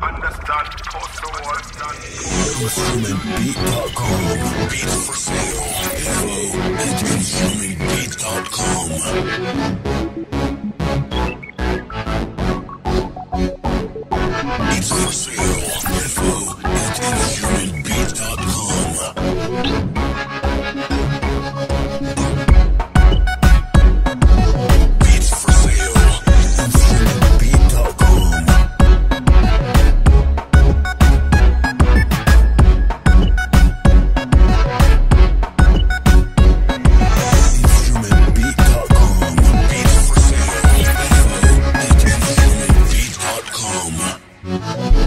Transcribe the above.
Understand? Also understand. InstrumentBeat.com. Beats for sale. Info at InstrumentBeat.com. Beats for sale. Info at InstrumentBeat.com. Beats for sale. InstrumentBeat.com. Beats for sale. Info at InstrumentBeat.com.